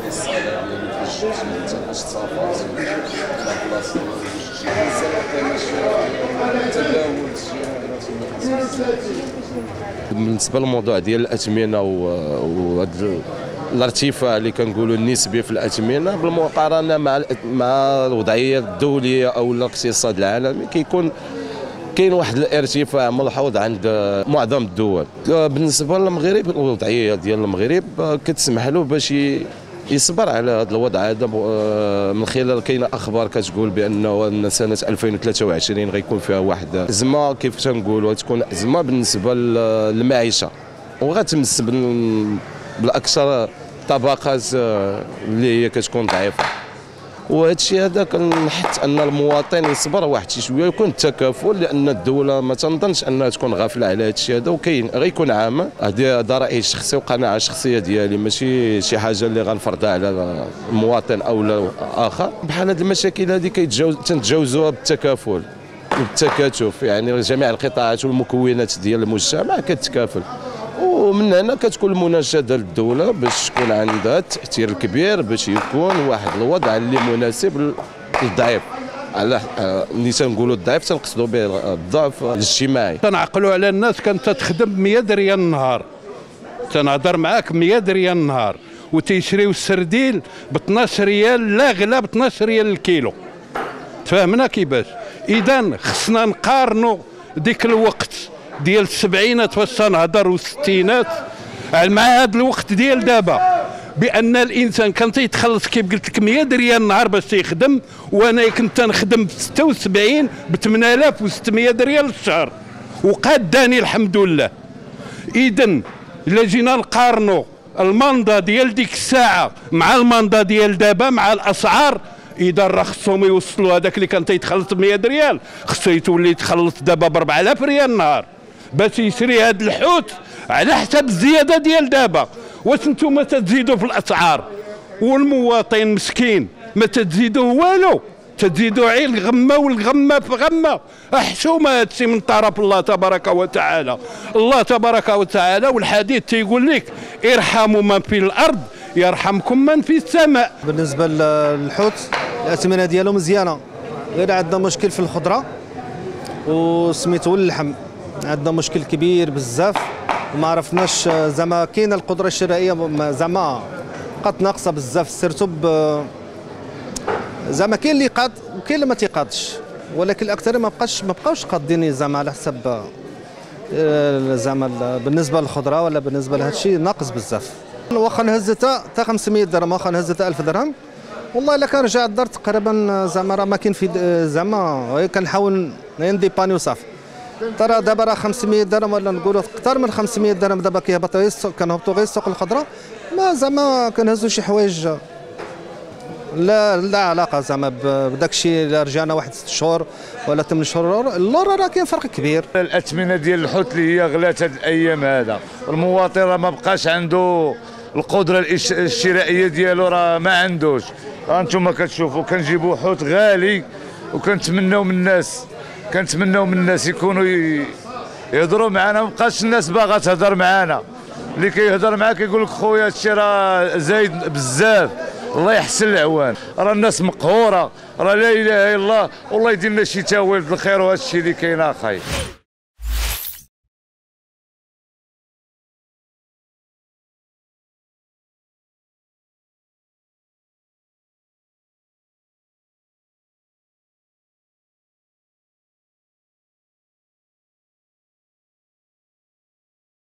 الصالة ديالي فاش تنقص السفر بلاصة بالنسبة للموضوع ديال الأثمنة وهذا الارتفاع اللي كنقولوا النسبي في الأثمنة بالمقارنة مع الوضعية الدولية أو الاقتصاد العالمي كاين واحد الارتفاع ملحوظ عند معظم الدول. بالنسبة للمغرب الوضعية ديال المغرب كتسمح له باش يصبر على هذا الوضع هذا من خلال كاينه اخبار كتقول بانه سنه 2023 غيكون فيها واحد ازمه كيف تنقولوا تكون ازمه بالنسبه للمعيشه وغتمس بالاكثر طبقات اللي هي كتكون ضعيفه. وهذا الشيء هذا كنحث ان المواطن يصبر واحد شي شويه ويكون التكافل لان الدوله ما تنظنش انها تكون غافله على هذا الشيء هذا وكاين غيكون عام. هذا رايي الشخصي وقناعه شخصيه ديالي ماشي شي حاجه اللي غنفرضها على المواطن او لا اخر. بحال هذه المشاكل هذه تنتجاوزوها بالتكافل والتكاتف يعني جميع القطاعات والمكونات ديال المجتمع كتكافل ومن هنا كتكون المناشده للدوله باش تكون عندها التاثير الكبير باش يكون واحد الوضع اللي مناسب للضعيف. على اللي تنقولوا الضعيف تنقصدوا به الضعف الاجتماعي. تنعقلوا على الناس كانت تخدم 100 ريال النهار، تنهضر معاك 100 ريال النهار وتيشريو السرديل ب 12 ريال لا غلا ب 12 ريال الكيلو. تفهمنا كيفاش؟ اذا خصنا نقارنوا ديك الوقت ديال السبعينات فاش تنهضر والستينات مع هذا الوقت ديال دابا بان الانسان كان تيتخلص كيف قلت لك 100 ريال النهار باش تيخدم وانا كنت نخدم ب 76 ب 8600 ريال الشهر وقاداني الحمد لله. اذا الا جينا نقارنوا الماندا ديال ديك الساعه مع الماندا ديال دابا مع الاسعار اذا راه خصهم يوصلوا هذاك اللي كان تيتخلص ب 100 ريال خصو يتولي يتخلص دابا ب 4000 ريال النهار باش يشري هذا الحوت على حسب الزياده ديال دابا. واش نتوما تزيدوا في الاسعار والمواطن مسكين ما تزيدوه والو، تزيدوا عين الغمه والغمه في غمه. حشومه هذا الشيء من طرف الله تبارك وتعالى. الله تبارك وتعالى والحديث تيقول لك ارحموا من في الارض يرحمكم من في السماء. بالنسبه للحوت الاثمنه ديالو مزيانه، غير عندنا مشكل في الخضره وسميتو اللحم، عندنا مشكل كبير بزاف وما عرفناش زعما كاينه القدره الشرائيه زعما بقات ناقصه بزاف سيرتو زعما كاين اللي قاد وكاين اللي ما تيقادش ولكن الاكثر ما بقاوش قادين زعما على حسب زعما بالنسبه للخضره ولا بالنسبه لهذا الشيء ناقص بزاف. واخا نهزتها حتى 500 درهم واخا نهزتها 1000 درهم والله الا كان رجع الدار تقريبا زعما راه ما كاين في زعما كنحاول نديباني وصافي. ترى دابا راه 500 درهم ولا نقولوا اكثر من 500 درهم دابا كنهبطوا غير السوق الخضراء ما زعما كنهزوا شي حوايج لا علاقه زعما بداك الشيء الا رجعنا واحد 6 شهور ولا 8 شهور اللور راه كاين فرق كبير. الاثمنه ديال الحوت اللي هي غلات هاد الايام هذا المواطن راه ما بقاش عنده القدره الشرائيه ديالو راه ما عندوش. انتم كتشوفوا كنجيبوا حوت غالي وكنتمناو من الناس يكونوا يهضروا معنا. ما بقاش الناس باغا تهضر معنا، اللي كيهضر معاك كيقول لك خويا هادشي راه زايد بزاف الله يحسن العوان. راه الناس مقهوره، راه لا اله الا الله والله يدير لنا شي تاويل بالخير وهذا الشيء اللي كاين اخاي.